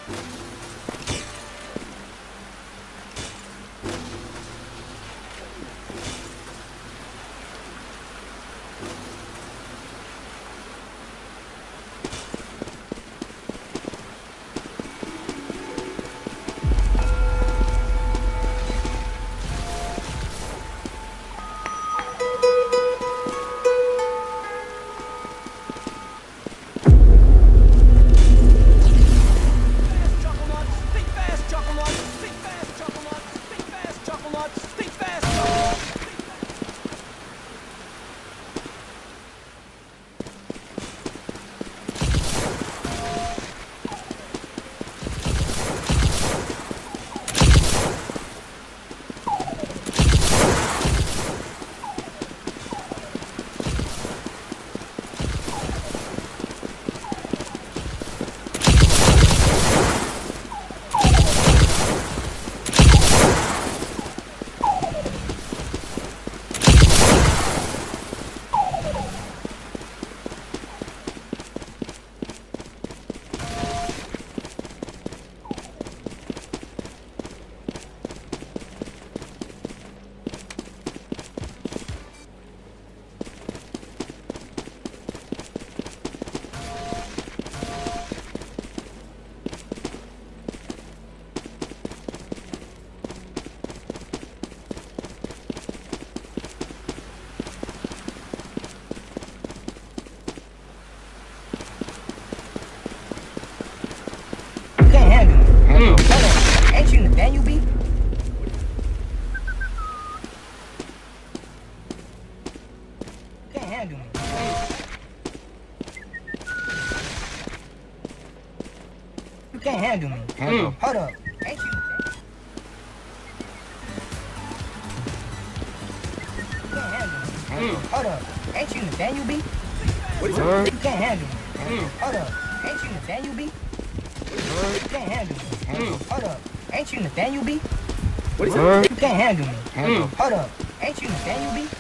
Ain't you Nathaniel B? Can't handle me. You can't handle me. Hold up. Ain't you? You can't handle me. Hold up. Ain't you Nathaniel B? You can't handle me. Hold up. Ain't you Nathaniel B? You can't handle me. Hold up. Ain't you Nathaniel B? You can't handle me. Hold up. Ain't you Nathaniel B?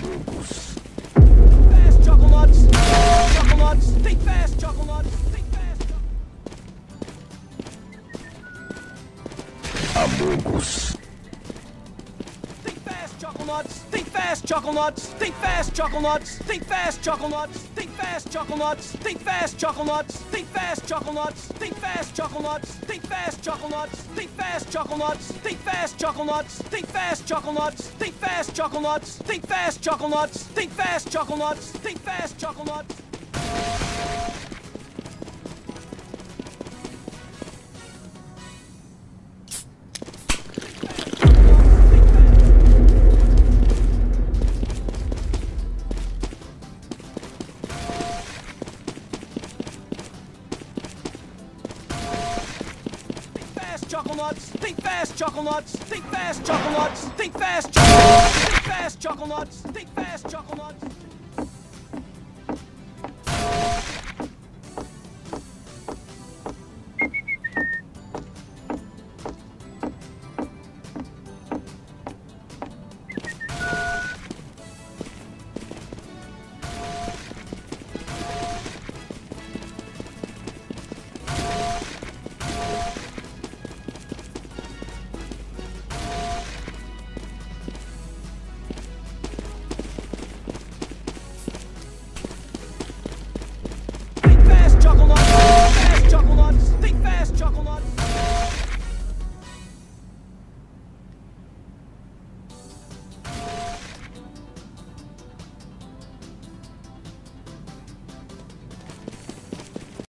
Fast chuckle nuts. Chuckle nuts. Think fast, chuckle nuts. Think fast. Amogus. Think fast, chuckle nuts. Think fast, chuckle nuts. Think fast, chuckle nuts. Think fast, chuckle nuts. Think fast, chuckle nuts. Think fast, chuckle nuts. Think fast, chuckle nuts. Think fast, chuckle nuts. Think fast, chuckle nuts. Think fast, chuckle nuts. Think fast, chuckle nuts. Think fast, chuckle nuts. Think fast, chuckle nuts. Think fast, chuckle nuts. Think fast, chuckle nuts. Think fast, chuckle nuts. Chuckle nuts, think fast, chuckle nuts, think fast, chuckle nuts, think fast, chuckle nuts, think fast, chuckle nuts, think fast, chuckle nuts.